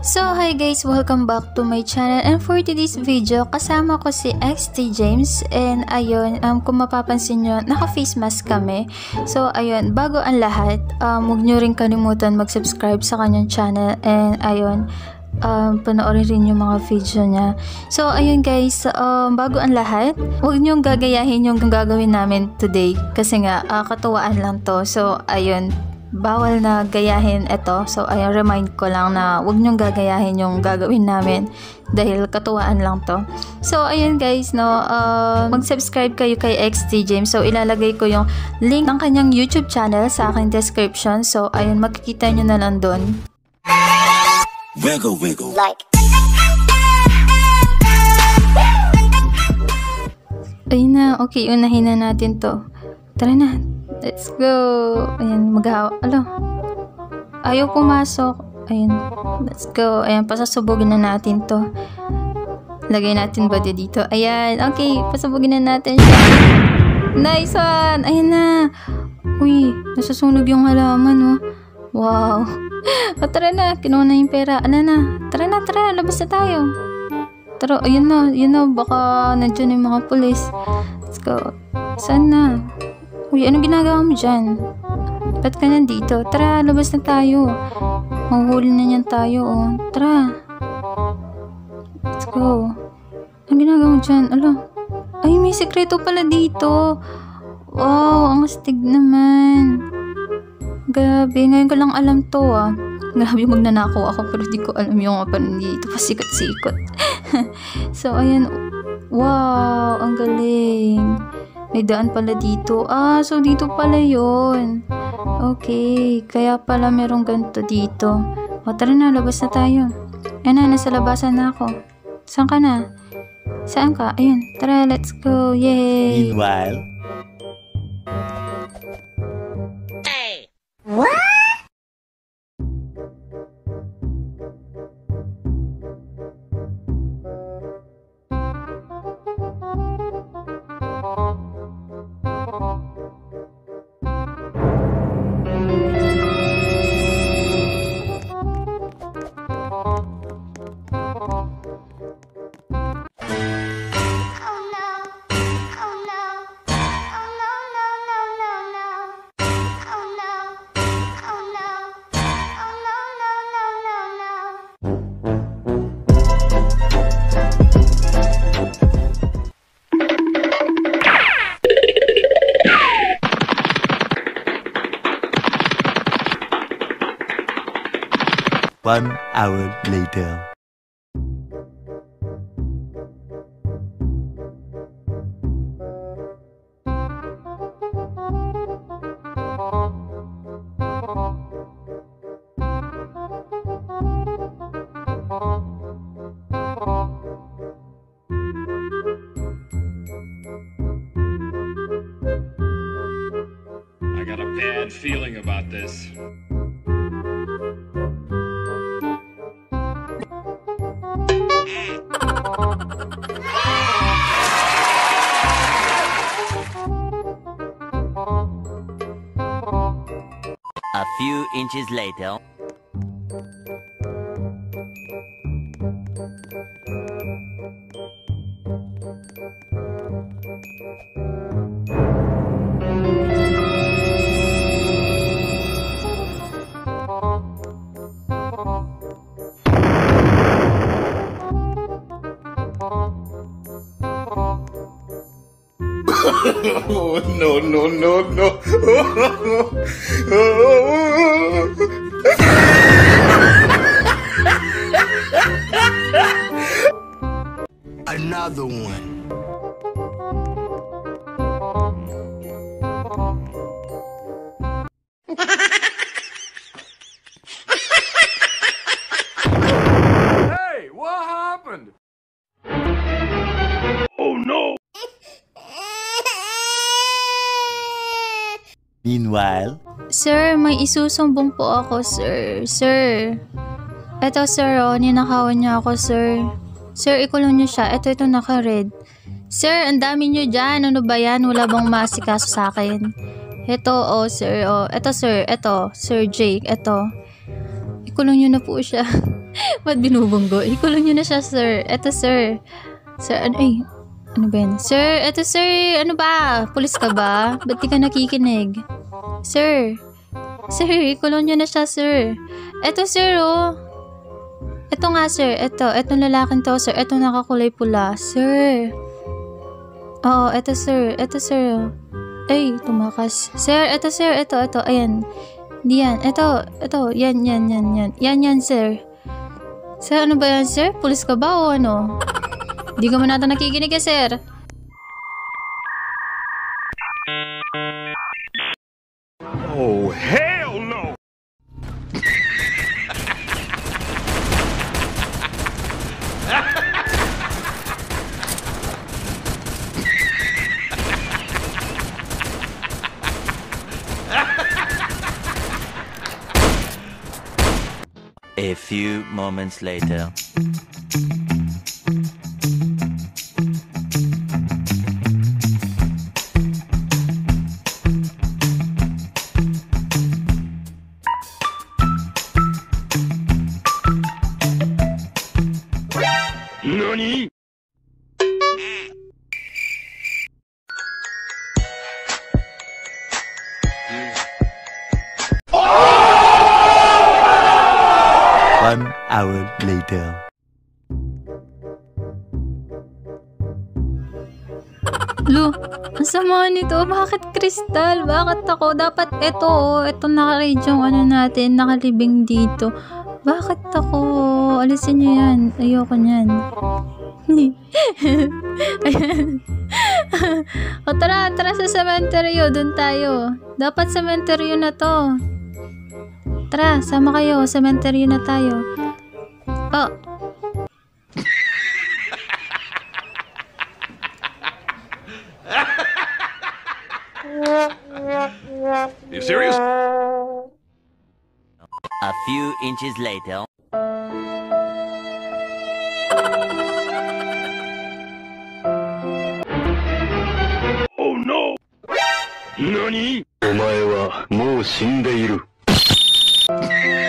So hi guys, welcome back to my channel, and for today's video kasama ko si XT James. And ayun, kung mapapansin nyo, naka face mask kami. So ayun, bago ang lahat, huwag nyo rin kalimutan mag-subscribe sa kanyang channel. And ayun, panoorin rin yung mga video niya. So ayun guys, bago ang lahat, huwag nyo gagayahin yung gagawin namin today, kasi nga katuwaan lang to. So ayun, bawal na gayahin ito. So ayun, remind ko lang na huwag nyong gagayahin yung gagawin namin dahil katuwaan lang to. So ayun guys, no, mag-subscribe kayo kay XT James. So ilalagay ko yung link ng kanyang YouTube channel sa aking description. So ayun, makikita nyo na lang doon. Wiggle, wiggle. Like. Ayun na, okay, unahin na natin to. Tara na, let's go. Ayan, ayaw pumasok. Ayan, let's go. Ayan, pasasubugin na natin to. Lagay natin ba dito? Ayan, okay, pasubugin na natin siya. Nice one! Ayan na. Uy, nasusunog yung halaman, oh. Wow. O, tara na, kinuha na yung pera. Ala na, tara na, labas na tayo. Tara, ayun na, baka nandiyan yung mga pulis. Let's go. Saan na? Uy, anong ginagawa mo dyan? Ba't ka nandito? Tara, labas na tayo. Mahuhuli na niyan tayo, oh. Tara. Let's go. Anong ginagawa mo dyan? Ala. Ay, may sekreto pala dito. Wow, ang astig naman. Grabe, ngayon ko lang alam to, ah. Grabe, magnanakaw ako pero di ko alam yung paano dito pasikot-sikot. So, ayan. Wow, ang galing. May daan pala dito. So dito pala yun. Okay, kaya pala merong ganito dito. O, tara na, labas na tayo. Ayan na, nasa labasan na ako. Saan ka na? Saan ka? Ayun, tara, let's go. Yay! Meanwhile. Hey! What? One hour later. I got a bad feeling about this. A few inches later. Oh, no, no, no, no. Another one. Hey, what happened? Oh, no. Meanwhile. Sir, may isusumbong po ako, sir. Sir. Eto, sir, oh, ninakawan niya ako, sir. Sir, ikulong niyo siya. Ito, naka-red. Sir, ang dami niyo dyan. Ano ba yan? Wala bang masikaso sa akin? Ito, oh, sir, oh. Ito, sir. Ito, Sir Jake. Ito. Ikulong niyo na po siya. Ba't binubunggo? Ikulong nyo na siya, sir. Eto, sir. Sir, ano ba yan? Sir, eto, sir. Ano ba? Pulis ka ba? Ba't di ka nakikinig? Sir. Sir, ikulong nyo na siya, sir. Eto, sir, oh. Eto nga, sir. Etong lalaking to, sir. Etong nakakulay pula. Sir. Oo, eto, sir. Eto, sir. Ay, tumakas. Sir, eto, sir. Eto. Ayan. Di yan. Eto. Yan. Yan, sir. Sir, ano ba yan, sir? Pulis ka ba o ano? Di ka man natin nakikinig eh, sir. Oh, hell no! A few moments later. NANI?! 1 hour later. Lo, ang sama nito. Bakit kristal? Bakit ako? Dapat ito naka-radio ano natin, nakalibing dito. Bakit ako? Alisin nyo yan. Ayoko nyan. Ayan. O tara sa cementerio. Doon tayo. Dapat cementerio na to. Tara, sama kayo. Cementerio na tayo. Oh. You serious? A few inches later. Oh no! NANI?! お前はもう死んでいる。